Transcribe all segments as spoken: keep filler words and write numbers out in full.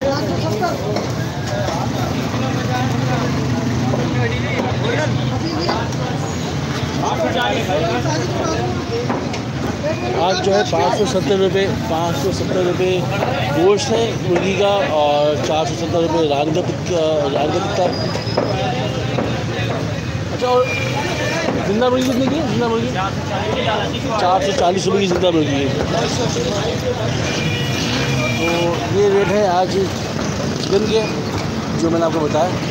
आज जो है पाँच सौ सत्तर रुपये पाँच सौ सत्तर रुपये गोश्त है मुर्गी का और चार सौ सत्तर रुपये रान का रान का टिक्का। अच्छा, और जिंदा मुर्गी कितने की है? जिंदा मुर्गी चार सौ चालीस रुपये की जिंदा मुर्गी है। तो ये रेट है आज चिकन के जो मैंने आपको बताया,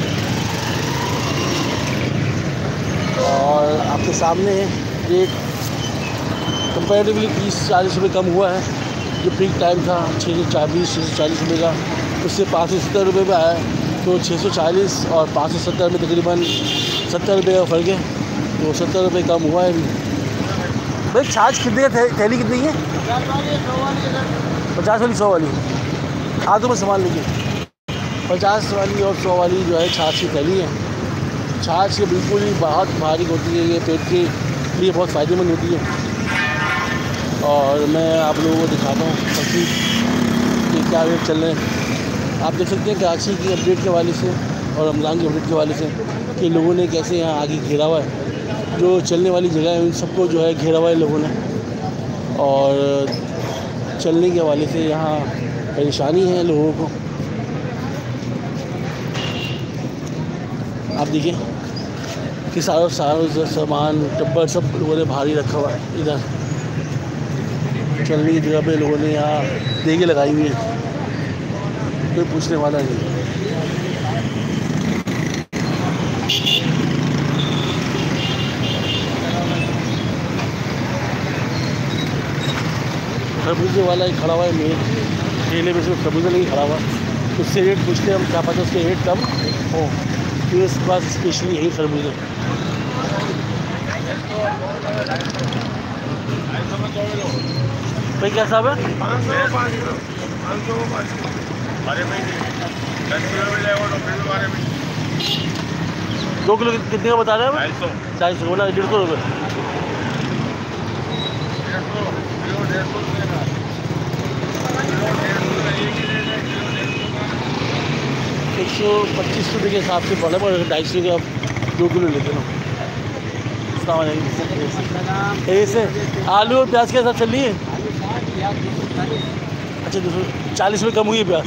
और आपके सामने रेट कंपैरेटिवली तीस चालीस रुपये कम हुआ है। जो पीक टाइम था छः सौ चालीस छः सौ चालीस रुपये का, उससे पाँच सौ सत्तर रुपये पे आया। तो छः सौ चालीस और पाँच सौ सत्तर में तकरीबन सत्तर रुपये का फ़र्क है, तो सत्तर रुपये कम हुआ है। भाई छाछ कितने का थैली कितनी है? पचास वाली सौ वाली हाथों में सामान लेके पचास वाली और सौ वाली जो है छाछ की थैली है। छाछ ये बिल्कुल ही बहुत भारी होती है, ये पेट के लिए बहुत फ़ायदेमंद होती है। और मैं आप लोगों को दिखाता हूँ बाकी कि क्या रेट चल रहे हैं। आप देख सकते हैं कराची की अपडेट के हवाले से और रमज़ान की अपडेट के हवाले से कि लोगों ने कैसे यहाँ आगे घेरा हुआ है। जो चलने वाली जगह है उन सबको जो है घेरा हुआ है लोगों ने, और चलने के हवाले से यहाँ परेशानी है लोगों को। आप देखिए कि सारा सारा सामान टब्बर सब लोगों ने भारी रखा हुआ है। इधर चलने की जगह पे लोगों ने यहाँ देगे लगाई हुई है, कोई पूछने वाला नहीं। खरबूजे वाला ही खड़ा हुआ है मेन ठेले में, सिर्फ खरबूजा नहीं खड़ा हुआ, उससे रेट पूछते हम, क्या पता उसके रेट कम हो। तो इस पास स्पेशली यही खरबूजे। भाई क्या साहब है? दो किलो कितने का बता रहे हैं? ढाई सौ बोला, डेढ़ सौ रुपये। एक सौ पच्चीस रुपये के हिसाब से पड़ा, पर ढाई सौ का दो किलो लेते ना। ऐसे आलू और प्याज के साथ चल रही है। अच्छा, दो सौ चालीस रुपये कम हुई है प्याज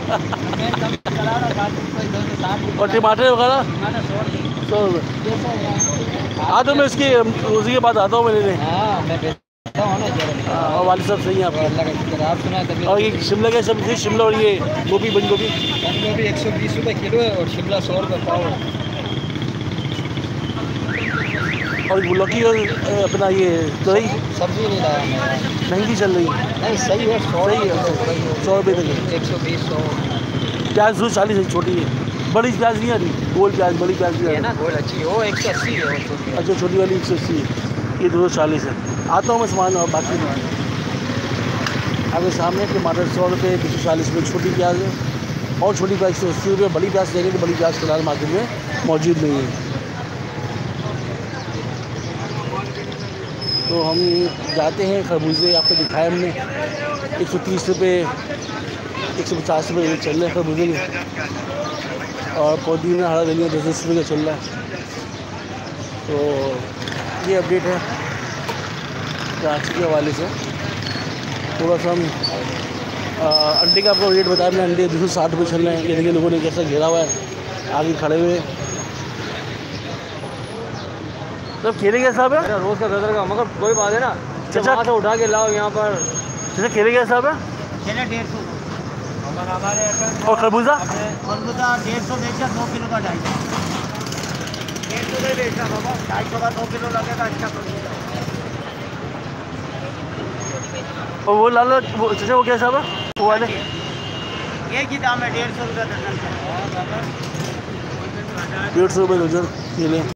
और टमाटर वगैरह सौ रुपये। हाँ, तो मैं इसकी उसी के बाद आता हूँ मैंने। और वाली सब सही है आपके? और ये शिमला क्या सब्जी? शिमला और ये गोभी, बंद गोभी बंद गोभी एक सौ बीस रुपये किलो है और शिमला सौ रुपये पाव है। और लौकी और अपना ये दही सब्जी नहीं लाया मैं, महंगी चल रही है। नहीं सही है, सही है, सौ रुपये तक एक सौ बीस सौ। प्याज दो चालीस है, छोटी है, बड़ी प्याज नहीं आ रही। गोल प्याज, बड़ी प्याज भी है ना, गोल अच्छी है, वो एक सौ अस्सी है। अच्छा, छोटी वाली एक सौ अस्सी है, ये दो सौ चालीस है। आता हूँ मैं सामान और बाकी नहीं। आपके सामने टमाटर सौ रुपये, दो सौ चालीस रुपये छोटी प्याज है, और छोटी प्याज एक सौ अस्सी रुपये। बड़ी प्याज देंगे तो बड़ी प्याज फिलहाल मार्केट में मौजूद नहीं है। तो हम जाते हैं खरबूजे, आपको दिखाए हमने एक सौ तीस रुपये एक सौ पचास रुपये रेट चल रहे हैं खरबूजे के, और पुदीना हरा धनिया दस दस रुपये का चल रहा है। तो ये अपडेट है कराची के हवाले से। थोड़ा सा हम अंडे का आपको रेट बताया मैंने, अंडे दो सौ साठ रुपये चल रहे हैं। ये देखिए लोगों ने कैसा घेरा हुआ है आगे खड़े हुए। तो केले क्या साहब है? रोज़ का दस का, मगर कोई बात है ना, चाचा वहाँ से उठा के लाओ यहाँ पर। जैसे केले क्या साहब है? केले डेढ़ सौ और खरबूजा? खरबूजा डेढ़ सौ बेचा, दो किलो का ढाई सौ। डेढ़ सौ नहीं बेचा बाबा, ढाई सौ का दो किलो लगेगा। अच्छा खरबूजा। और वो लाल वो चाचा वो क्या साहब है? वो वाले एक ही दाम है, डेढ़ सौ रुपये दर्जन। डेढ़ सौ रुपये दर्जन केले।